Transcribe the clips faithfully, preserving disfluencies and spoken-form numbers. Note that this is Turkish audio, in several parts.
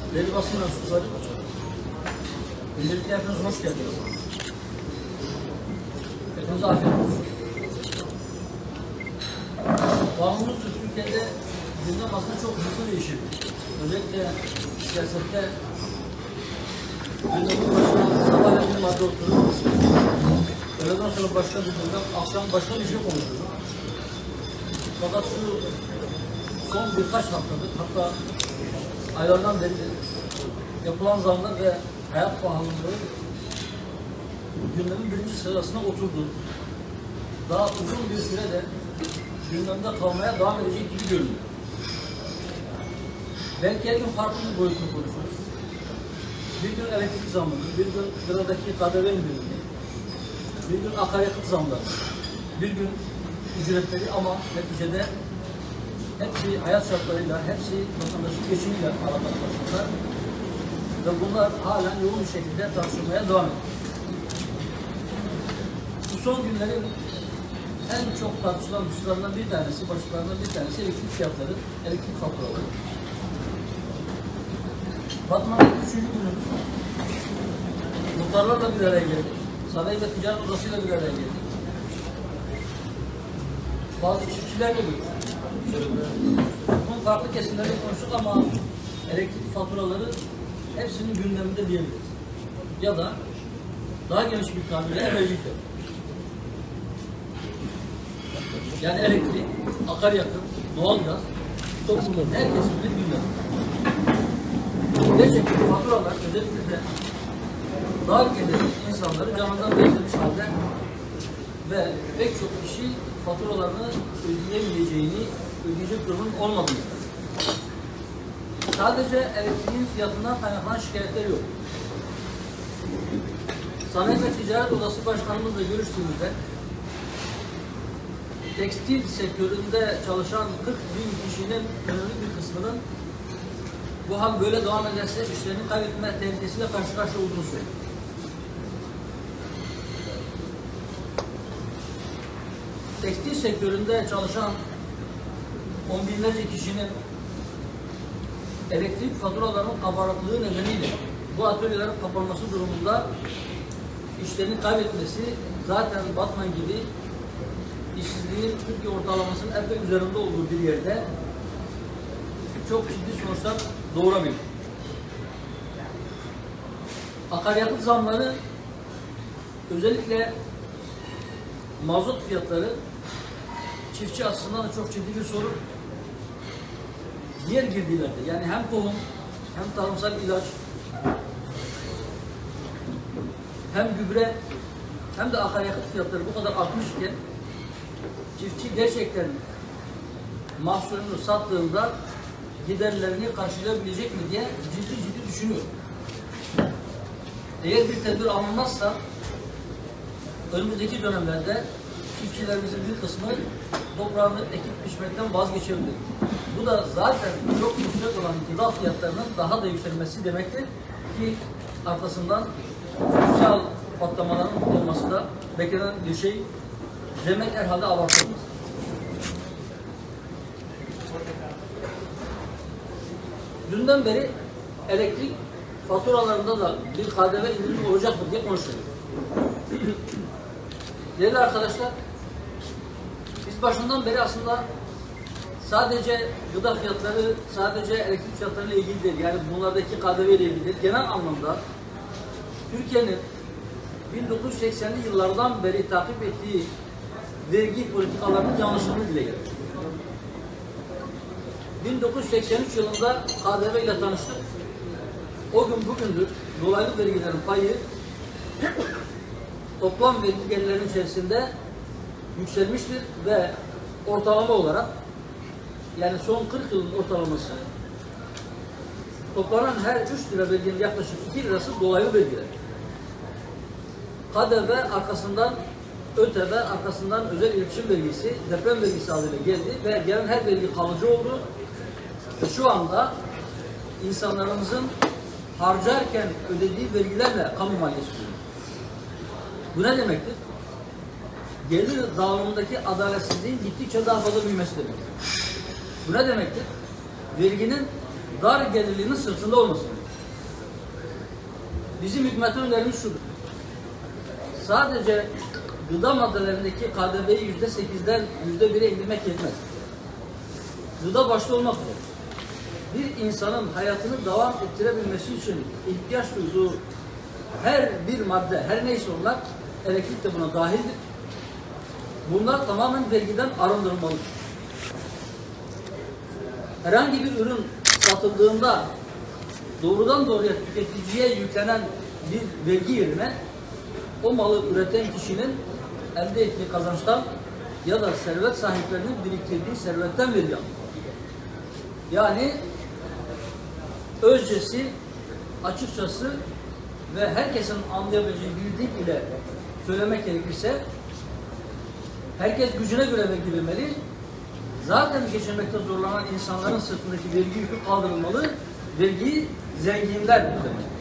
Değerli basın mensupları, öncelikle hepiniz hoş geldiniz. Hepinize afiyet olsun. Bağımlılık Türkiye'de gündem aslında çok hızlı değişir. Özellikle siyasette gündemde başka sabahleyin bir madde oturur. Öğleden sonra başka bir gündem, akşam başka bir şey konuşulur. Fakat şu son birkaç haftadır, hatta aylardan beri yapılan zamlar ve hayat pahalılığı gündemin birinci sırasına oturdu. Daha uzun bir sürede gündemde kalmaya devam edecek gibi görünüyor. Belki her gün farklı bir boyutunu konuşuruz. Bir gün elektrik zammını, bir gün gıdadaki K D V indirimini, bir gün akaryakıt zamları, bir gün ücretleri ama neticede hepsi hayat şartlarıyla, hepsi vatandaşın geçimiyle alakalı başlıklar ve bunlar halen yoğun bir şekilde tartışılmaya devam ediyor. Bu son günlerin en çok tartışılan hususlarından bir tanesi, başlıklarından bir tanesi elektrik fiyatları, elektrik faturaları. Batman'ın üçüncü günümüz. Muhtarlarla bir araya geldik. Sanayi ve Ticaret Odası'yla bir araya geldik. Bazı çiftçilerle görüştük. Bunun farklı kesimlerle konuştuk ama elektrik faturaları hepsinin gündeminde diyebiliriz. Ya da daha geniş bir tabirle emeklilikler. Yani elektrik, akaryakıt, doğalgaz, toplumun her kesiminin gündeminde. Gerçekten faturalar özellikle de dar gelirli insanları canından bezdirmiş halde ve pek çok kişi faturalarını ödeyemeyeceğini, ödeyecek durumun olmadığını. Sadece elektriğin fiyatından kaynaklanan şikayetler yok. Sanayi ve Ticaret Odası Başkanımızla görüştüğümüzde tekstil sektöründe çalışan kırk bin kişinin önemli bir kısmının bu hal böyle devam ederse işlerini kaybetme tehlikesiyle karşı karşıya olduğunu söylüyor. Tekstil sektöründe çalışan on binlerce kişinin elektrik faturalarının kabarıklığı nedeniyle bu atölyelerin kapanması durumunda işlerini kaybetmesi zaten Batman gibi işsizliğin Türkiye ortalamasının epey üzerinde olduğu bir yerde çok ciddi sonuçlar doğurabilir. Akaryakıt zamları özellikle mazot fiyatları çiftçi açısından da çok ciddi bir sorun. Diğer girdilerde yani hem tohum hem tarımsal ilaç hem gübre hem de akaryakıt fiyatları bu kadar artmışken çiftçi gerçekten mahsulünü sattığında giderlerini karşılayabilecek mi diye ciddi ciddi düşünüyor. Eğer bir tedbir alınmazsa önümüzdeki dönemlerde çiftçilerimizin bir kısmı toprağını ekip biçmekten vazgeçebilir. Bu da zaten çok yüksek olan gıda fiyatlarının daha da yükselmesi demektir ki arkasından sosyal patlamaların olması da beklenen bir şey demek herhalde abartılmaz. Dünden beri elektrik faturalarında da bir K D V indirimi olacak mı diye konuşuyoruz. Değerli arkadaşlar, biz başından beri aslında sadece gıda fiyatları, sadece elektrik fiyatları ile ilgili değil, yani bunlardaki K D V ile ilgili değil, genel anlamda Türkiye'nin bin dokuz yüz seksenli yıllardan beri takip ettiği vergi politikalarının yanlışlığını dile getiriyor. bin dokuz yüz seksen üç yılında K D V ile tanıştık. O gün bugündür dolaylı vergilerin payı toplam vergi gelirlerinin içerisinde yükselmiştir ve ortalama olarak yani son kırk yılın ortalaması toplanan her üç lira verginin yaklaşık iki lirası dolaylı vergiler. K D V arkasından ÖTV, arkasından özel iletişim vergisi, deprem vergisi adıyla geldi ve gelen her vergi kalıcı oldu. Ve şu anda insanlarımızın harcarken ödediği vergilerle kamu maliyesi oluyor. Bu ne demektir? Gelir dağılımındaki adaletsizliğin gittikçe daha fazla büyümesi demektir. Bu ne demektir? Verginin dar gelirliğinin sırtında olması demektir. bizim hükümete önerimiz şudur. Sadece gıda maddelerindeki K D V'yi yüzde sekizden yüzde bire indirmek yetmez. Gıda başta olmak üzere bir insanın hayatını devam ettirebilmesi için ihtiyaç duyduğu her bir madde, her neyse onlar, elektrik de buna dahildir. Bunlar tamamen vergiden arındırılmalıdır. Herhangi bir ürün satıldığında doğrudan doğruya tüketiciye yüklenen bir vergi yerine o malı üreten kişinin elde ettiği kazançtan ya da servet sahiplerinin biriktirdiği servetten vergi alır. Yani özcesi, açıkçası ve herkesin anlayabileceği bir dil ile söylemek gerekirse herkes gücüne göre vergi vermeli. Zaten geçinmekte zorlanan insanların sırtındaki vergi yükü kaldırılmalı. Vergiyi zenginler ödemeli.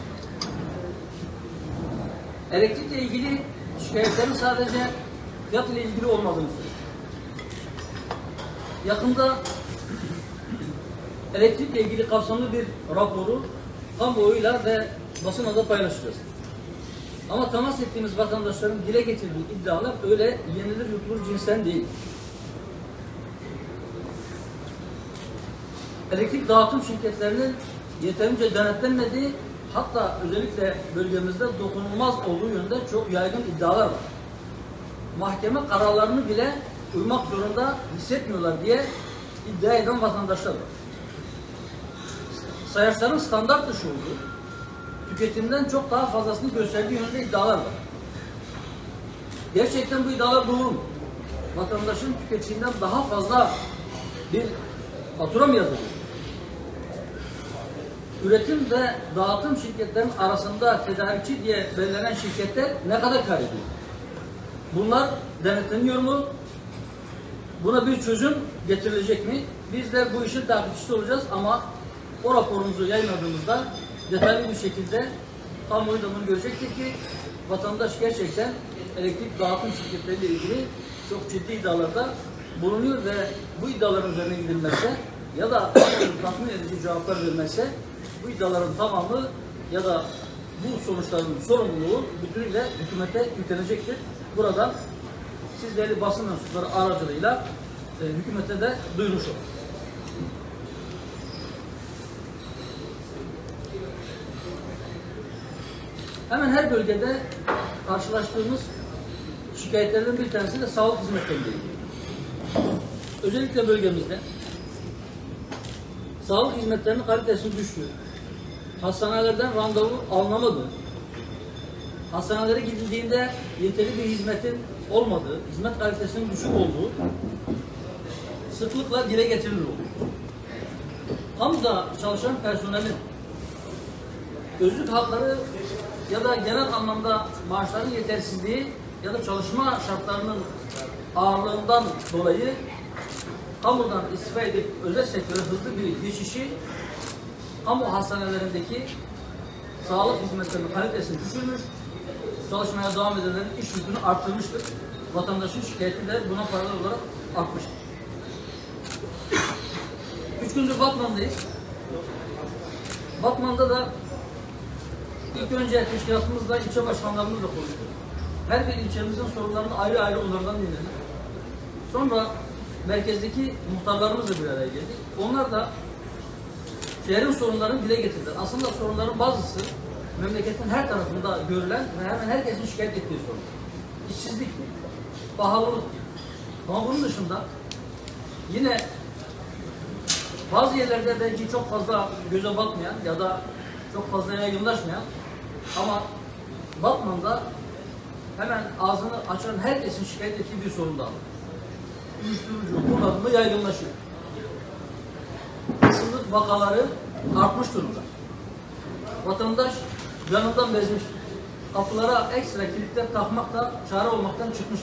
Elektrikle ilgili şikayetlerin sadece fiyat ile ilgili olmadığını söylüyor. Yakında elektrikle ilgili kapsamlı bir raporu kamuoyuyla ve basınla da paylaşacağız. Ama temas ettiğimiz vatandaşların dile getirdiği iddialar öyle yenilir yutulur cinsten değil. Elektrik dağıtım şirketlerinin yeterince denetlenmediği, hatta özellikle bölgemizde dokunulmaz olduğu yönde çok yaygın iddialar var. Mahkeme kararlarını bile uymak zorunda hissetmiyorlar diye iddia eden vatandaşlar var. Sayaçların standart dışı olduğu, tüketimden çok daha fazlasını gösterdiği yönde iddialar var. Gerçekten bu iddialar doğru mu? Vatandaşın tüketiminden daha fazla bir fatura mı yazılıyor? Üretim ve dağıtım şirketlerinin arasında tedarikçi diye belirlenen şirketler ne kadar kar ediyor? Bunlar denetleniyor mu? Buna bir çözüm getirilecek mi? Biz de bu işin takipçisi olacağız ama o raporumuzu yayınladığımızda detaylı bir şekilde kamuoyu da bunu görecektir ki vatandaş gerçekten elektrik dağıtım şirketleriyle ilgili çok ciddi iddialarda bulunuyor ve bu iddiaların üzerine gidilmezse ya da tatmin edici cevaplar verilmezse bu iddiaların tamamı ya da bu sonuçların sorumluluğu bütünüyle hükümete yüklenecektir. Buradan sizleri basın mensupları aracılığıyla e, hükümete de duyurmuş olur. Hemen her bölgede karşılaştığımız şikayetlerden bir tanesi de sağlık hizmetleriyle ilgili. Özellikle bölgemizde sağlık hizmetlerinin kalitesinin düştüğü, hastanelerden randevu alınamadığı, hastanelere gidildiğinde yeterli bir hizmetin olmadığı, hizmet kalitesinin düşük olduğu sıklıkla dile getirilir oluyor. Kamuda çalışan personelin özlük hakları ya da genel anlamda maaşların yetersizliği ya da çalışma şartlarının ağırlığından dolayı kamudan istifa edip özel sektöre hızlı bir geçişi kamu hastanelerindeki sağlık hizmetlerinin kalitesini düşürmüş, çalışmaya devam edenlerin iş yükünü arttırmıştır. Vatandaşın şikayeti de buna paralel olarak artmıştır. Üç gündür Batman'dayız. Batman'da da ilk önce teşkilatımızla, ilçe başkanlarımızla konuştuk. Her bir ilçemizin sorunlarını ayrı ayrı onlardan dinledik. Sonra merkezdeki muhtarlarımızla bir araya geldik. Onlar da şehrin sorunlarını dile getirdiler. Aslında sorunların bazısı memleketin her tarafında görülen ve hemen herkesin şikayet ettiği sorun. İşsizlik, pahalılık. Ama bunun dışında yine bazı yerlerde belki çok fazla göze batmayan ya da çok fazla yaygınlaşmayan ama Batman'da hemen ağzını açan herkesin şikayet ettiği bir sorun daha var. Uyuşturucu kullanımı yaygınlaşıyor. Hırsızlık vakaları artmış durumda. Vatandaş canından bezmiş. Kapılara ekstra kilitler takmak da çare olmaktan çıkmıştır.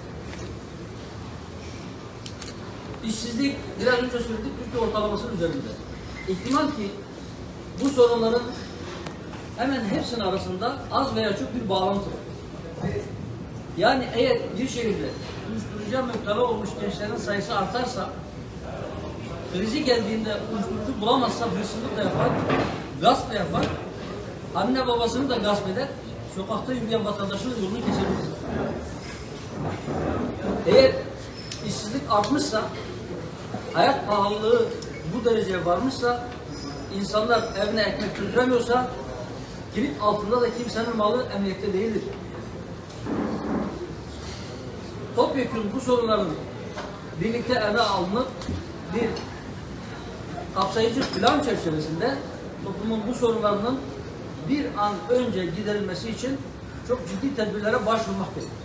İşsizlik biraz önce söyledik Türkiye ortalamasının üzerinde. İhtimal ki bu sorunların hemen hepsinin arasında az veya çok bir bağlantı var. Yani eğer bir şehirde uyuşturucuya müptela olmuş gençlerin sayısı artarsa, krizi geldiğinde uyuşturucu bulamazsa hırsızlık da yapar, gasp da yapar anne babasını da gasp eder, sokakta yürüyen vatandaşın yolunu kesebilir. Eğer işsizlik artmışsa, hayat pahalılığı bu dereceye varmışsa, insanlar evine ekmek götüremiyorsa, kilit altında da kimsenin malı emniyette değildir. Topyekun bu sorunların birlikte ele alınıp bir kapsayıcı plan çerçevesinde toplumun bu sorunlarının bir an önce giderilmesi için çok ciddi tedbirlere başvurmak gerekir.